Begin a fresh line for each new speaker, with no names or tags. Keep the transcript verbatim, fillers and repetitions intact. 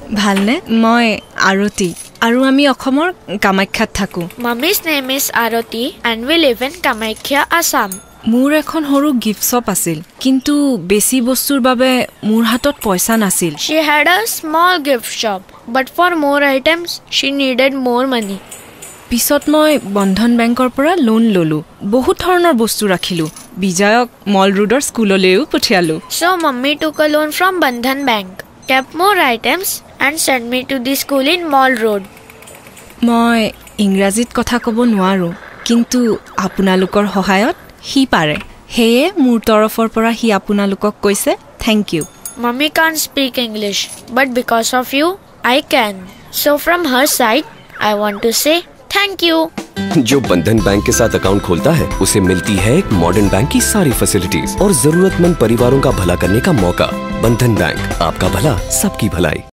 ভালনে? মই আৰতি আৰু আমি অসমৰ কামাখ্যাত থাকো।
Mommy's name is Arati and we live in Kamakhya, Assam.
মোৰ এখন সৰু গিফট শ্বপ আছিল কিন্তু বেছি বস্তুৰ বাবে মোৰ হাতত পইচা নাছিল।
She had a small gift shop, but for more items she needed more money.
পিছত মই বন্ধন বেংকৰ পৰা লোন ললো। বহুত ধৰণৰ বস্তু ৰাখিলো। বিজয়ক মল ৰোডৰ স্কুললৈও পঠিয়ালো।
So mommy took a loan from Bandhan Bank, kept more items and sent me to the school in Mall Road.
মই ইংৰাজীত কথা ক'ব নোৱাৰো কিন্তু আপোনালোকৰ সহায়ত হি পাৰে। হেয়ে মোৰ তৰফৰ পৰা হি আপোনালোকক কৈছে thank you.
Mommy can't speak English, but because of you, I can. So from her side, I want to say thank you.
जो बंधन बैंक के साथ अकाउंट खोलता है उसे मिलती है एक मॉडर्न बैंक की सारी फैसिलिटीज और जरूरतमंद परिवारों का भला करने का मौका। बंधन बैंक, आपका भला सबकी भलाई।